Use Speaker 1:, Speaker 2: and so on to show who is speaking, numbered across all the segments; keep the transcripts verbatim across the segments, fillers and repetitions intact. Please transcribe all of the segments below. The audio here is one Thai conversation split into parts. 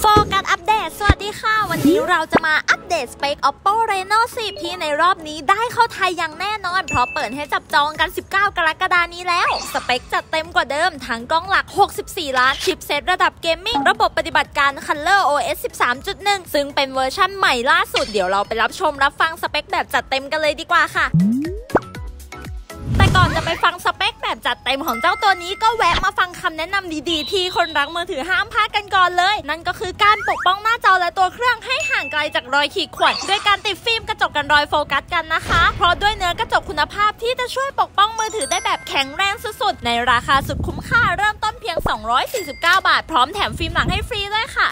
Speaker 1: กัสอัปเดตสวัสดีค่ะวันนี้เราจะมาอัปเดตสเปค Oppo Reno สิบที่ในรอบนี้ได้เข้าไทยอย่างแน่นอนเพราะเปิดให้จับจองกันสิบเก้ากรกฎาคมนี้แล้วสเปคจัดเต็มกว่าเดิมทั้งกล้องหลักหกสิบสี่ล้านชิปเซตระดับเกมมิ่งระบบปฏิบัติการ Color โอ เอส สิบสามจุดหนึ่ง ซึ่งเป็นเวอร์ชั่นใหม่ล่าสุดเดี๋ยวเราไปรับชมรับฟังสเปคแบบจัดเต็มกันเลยดีกว่าค่ะแต่ก่อนจะไปฟังสเปคแบบจัดเต็มของเจ้าตัวนี้ก็แวะมาฟังคำแนะนำดีๆที่คนรักมือถือห้ามพลาดกันก่อนเลยนั่นก็คือการปกป้องหน้าจอและตัวเครื่องให้ห่างไกลจากรอยขีดข่วนด้วยการติดฟิล์มกระจกกันรอยโฟกัสกันนะคะเพราะด้วยเนื้อกระจกคุณภาพที่จะช่วยปกป้องมือถือได้แบบแข็งแรงสุดๆในราคาสุดคุ้มค่าเริ่มต้นเพียงสองร้อยสี่สิบเก้าบาทพร้อมแถมฟิล์มหลังให้ฟรีด้วยค่ะ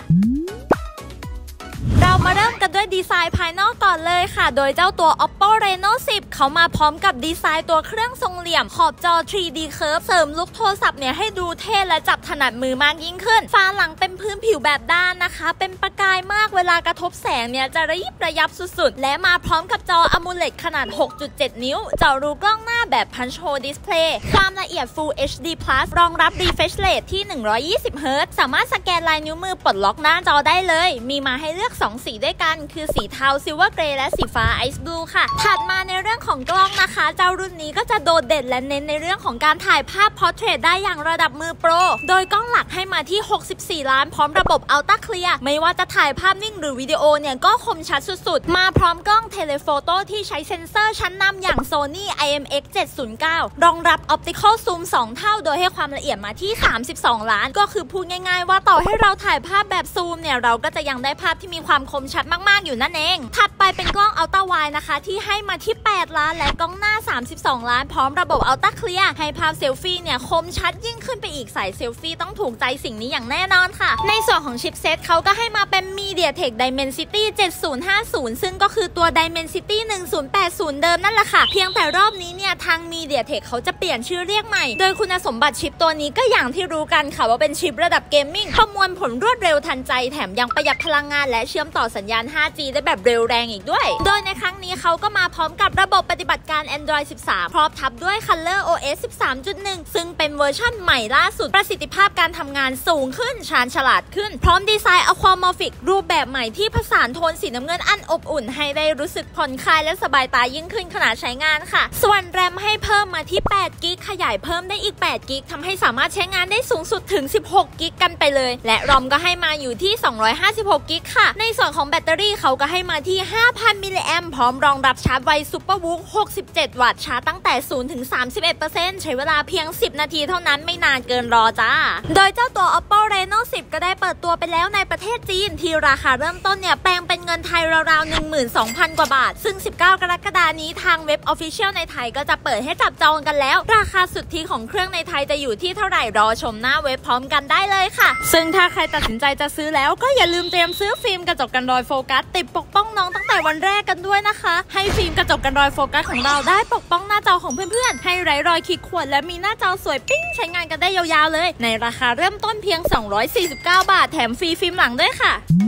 Speaker 1: เรามาเริ่มกันด้วยดีไซน์ภายนอกก่อนเลยค่ะโดยเจ้าตัว Oppo Reno สิบเขามาพร้อมกับดีไซน์ตัวเครื่องทรงเหลี่ยมขอบจอ ทรี ดี Curve เสริมลุคโทรศัพท์เนี่ยให้ดูเท่และจับถนัดมือมากยิ่งขึ้นฝาหลังเป็นพื้นผิวแบบด้านนะคะเป็นประกายมากเวลากระทบแสงเนี่ยจะระยิบระยับสุดๆและมาพร้อมกับจอ AMOLED ขนาด หกจุดเจ็ด นิ้วจอรูกล้องหน้าแบบ Punch Hole Display ความละเอียด Full เอช ดี Plus รองรับ Refresh Rate ที่ หนึ่งร้อยยี่สิบ เฮิร์ตซ์ สามารถสแกนลายนิ้วมือปลดล็อกหน้าจอได้เลยมีมาให้เลือกสองสีด้วยกันคือสีเทา Silver Grey และสีฟ้า Ice Blue ค่ะถัดมาในเรื่องของกล้องนะคะเจ้ารุ่นนี้ก็จะโดดเด่นและเน้นในเรื่องของการถ่ายภาพ Portrait ได้อย่างระดับมือโปรโดยกล้องหลักให้มาที่หกสิบสี่ล้านพร้อมระบบ Ultra Clear ไม่ว่าจะถ่ายภาพนิ่งหรือวิดีโอเนี่ยก็คมชัดสุดๆมาพร้อมกล้อง Telephoto ที่ใช้เซ็นเซอร์ชั้นนำอย่าง Sony ไอ เอ็ม เอ็กซ์ เจ็ดศูนย์เก้ารองรับ Optical Zoom สองเท่าโดยให้ความละเอียดมาที่สามสิบสองล้านก็คือพูดง่ายๆว่าต่อให้เราถ่ายภาพแบบซูมเนี่ยเราก็จะยังได้ภาพที่มีความคมชัดมากๆอยู่นั่นเองถัดไปเป็นกล้อง Ultra Wide นะคะที่ให้มาที่แปดล้านและกล้องหน้าสามสิบสองล้านพร้อมระบบ Ultra Clear ให้ภาพเซลฟี่เนี่ยคมชัดยิ่งขึ้นไปอีกสายเซลฟี่ต้องถูกใจสิ่งนี้อย่างแน่นอนค่ะในส่วนของชิปเซตเขาก็ให้มาเป็น MediaTek Dimensity เจ็ดศูนย์ห้าศูนย์ซึ่งก็คือตัว Dimensity หนึ่งศูนย์แปดศูนย์เดิมนั่นแหละค่ะเพียงแต่รอบนี้เนี่ยทาง MediaTek เขาจะเปลี่ยนชื่อเรียกใหม่โดยคุณสมบัติชิปตัวนี้ก็อย่างที่รู้กันค่ะว่าเป็นชิประดับเกมมิ่งประมวลผลรวดเร็วทันใจแถมยังประหยัดพลังงานและเชื่อมต่อสัญญาณ ห้าจี ได้แบบเร็วแรงอีกด้วยโดยในครั้งนี้เขาก็มาพร้อมกับระบบปฏิบัติการ Android สิบสามพร้อมทับด้วย Color โอ เอส สิบสามจุดหนึ่ง ซึ่งเป็นเวอร์ชั่นใหม่ล่าสุดประสิทธิภาพการทำงานสูงขึ้นชาญฉลาดขึ้นพร้อมดีไซน์ Aquamorphic รูปแบบใหม่ที่ผสานโทนสีน้ำเงินอันอบอุ่นให้ได้รู้สึกผ่อนคลายและสบายตายิ่งขึ้นขณะใช้งานค่ะส่วนแรมให้เพิ่มมาที่แปดกิกขยายเพิ่มได้อีกแปดกิกทำให้สามารถใช้งานได้สูงสุดถึงสิบหกกิกกันไปเลยและรอมก็ให้มาอยู่ที่สองร้อยห้าสิบหกกิกค่ะในส่วนของแบตเตอรี่เขาก็ให้มาที่ ห้าพัน มิลลิแอมป์พร้อมรองรับชาร์จไวซุปเปอร์วูคหกสิบเจ็ดวัตต์ชาร์จตั้งแต่ศูนย์ถึงสามสิบเอ็ดเปอร์เซ็นต์ ใช้เวลาเพียงสิบนาทีเท่านั้นไม่นานเกินรอจ้าโดยเจ้าตัว Oppo Reno สิบก็ได้เปิดตัวไปแล้วในประเทศจีนที่ราคาเริ่มต้นเนี่ยแปลงเป็นเงินไทยราวๆ หนึ่งหมื่นสองพัน กว่าบาทซึ่งสิบเก้ากรกฎาคมนี้ทางเว็บ Official ในไทยก็จะเปิดให้จับจองกันแล้วราคาสุทธิของเครื่องในไทยจะอยู่ที่เท่าไหร่รอชมหน้าเว็บพร้อมกันได้เลยค่ะซึ่งถ้าใครตัดสินใจจะซื้อแล้วก็อย่าลืมเตรียมซื้อฟิล์มกระจกกันรอยโฟกัสติดปกป้องน้องตั้งแต่วันแรกกันด้วยนะคะให้ฟิล์มกระจกกันรอยโฟกัสของเราได้ปกป้องหน้าจอของเพื่อนๆให้ไร้รอยขีดข่วนและมีหน้าจอสวยปิ้งใช้งานกันได้ยาวๆเลยในราคาเริ่มต้นเพียงสองร้อยสี่สิบเก้าบาทแถมฟรีฟิล์มหลังด้วยค่ะ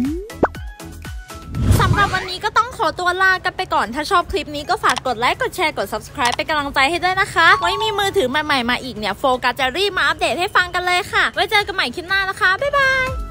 Speaker 1: สำหรับวันนี้ก็ต้องขอตัวลากันไปก่อนถ้าชอบคลิปนี้ก็ฝากกดไลค์กดแชร์กด Subscribe เป็นกำลังใจให้ด้วยนะคะไว้มีมือถือใหม่ๆมาอีกเนี่ยโฟกัสจะรีบมาอัปเดตให้ฟังกันเลยค่ะไว้เจอกันใหม่คลิปหน้านะคะบ๊ายบาย